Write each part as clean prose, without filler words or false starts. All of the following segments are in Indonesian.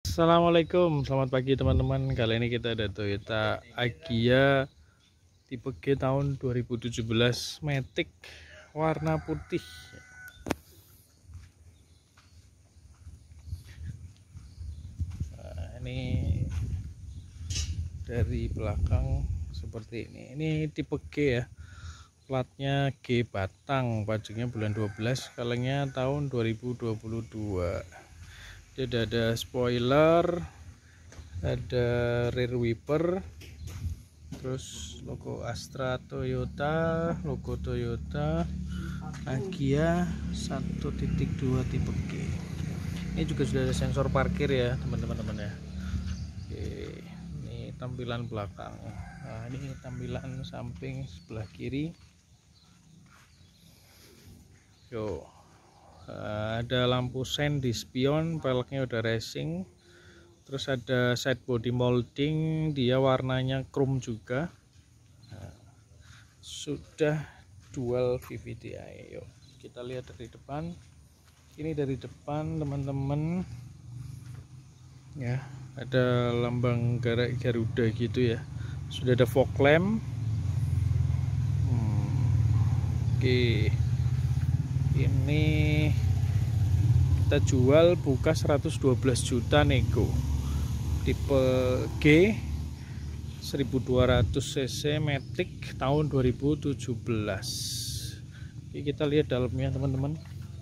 Assalamualaikum, selamat pagi teman-teman. Kali ini kita ada Toyota Agya tipe G tahun 2017 Matic warna putih. Nah, ini dari belakang seperti ini. Ini tipe G ya. Platnya G Batang, pajaknya bulan 12, kalengnya tahun 2022. Jadi ada spoiler, ada rear wiper, terus logo Astra Toyota, logo Toyota Agya 1.2 tipe G. Ini juga sudah ada sensor parkir ya teman-teman ya. Oke, ini tampilan belakang. Nah, ini tampilan samping sebelah kiri. Yo, ada lampu sen di spion, peleknya udah racing. Terus ada side body molding, dia warnanya chrome juga. Nah, sudah dual VVT-i. Yuk kita lihat dari depan. Ini dari depan teman-teman ya, ada lambang Garuda gitu ya. Sudah ada fog lamp. Oke, ini kita jual buka 112 juta nego, tipe G 1200 cc Matic tahun 2017. Oke, kita lihat dalamnya teman-teman.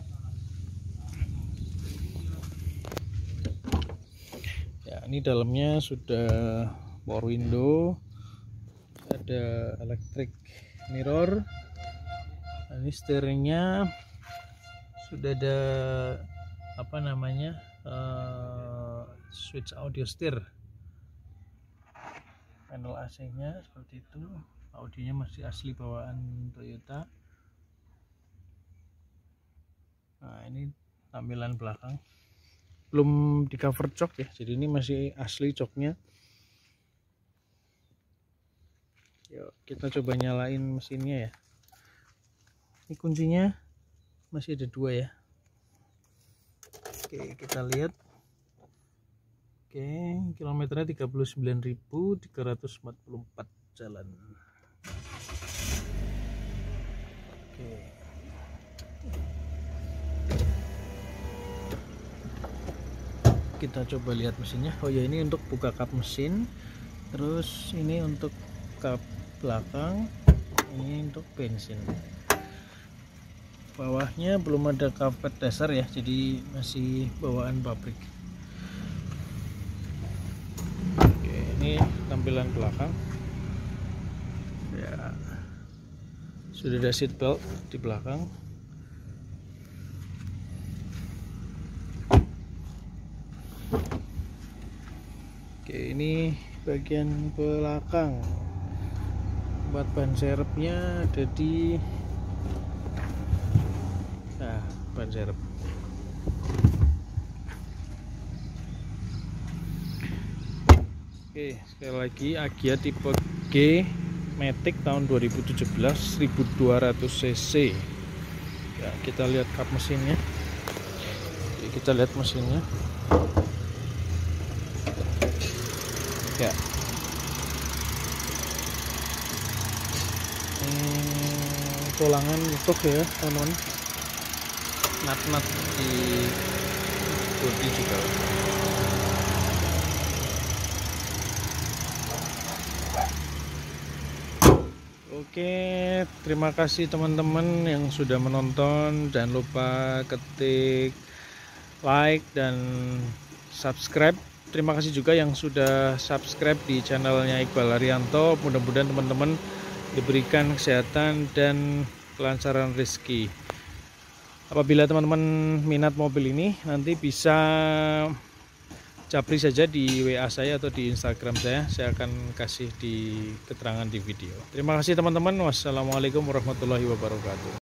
Ya, ini dalamnya sudah power window, ada electric mirror. Nah, ini steeringnya sudah ada apa namanya, switch audio steer. Panel AC nya seperti itu, audionya masih asli bawaan Toyota. Nah, ini tampilan belakang, belum di cover jok ya, jadi ini masih asli joknya. Yuk kita coba nyalain mesinnya ya. Ini kuncinya masih ada dua ya. Oke, kita lihat. Oke, kilometernya 39.344 jalan. Oke. Kita coba lihat mesinnya. Oh ya, ini untuk buka kap mesin. Terus ini untuk kap belakang. Ini untuk bensin. Bawahnya belum ada karpet dasar ya, jadi masih bawaan pabrik. Oke, ini tampilan belakang ya, sudah ada seat belt di belakang. Oke, ini bagian belakang. Buat ban serepnya ada di ban serep. Oke, sekali lagi Agya tipe G Matic tahun 2017 1200 cc ya. Kita lihat kap mesinnya. Oke, kita lihat mesinnya ya. Tulangan utuh ya teman-teman. Nat-nat di bodi juga. Oke, terima kasih teman-teman yang sudah menonton. Jangan lupa ketik like dan subscribe. Terima kasih juga yang sudah subscribe di channelnya Iqbal Arianto. Mudah-mudahan teman-teman diberikan kesehatan dan kelancaran rezeki. Apabila teman-teman minat mobil ini, nanti bisa japri saja di WA saya atau di Instagram saya akan kasih di keterangan di video. Terima kasih teman-teman. Wassalamualaikum warahmatullahi wabarakatuh.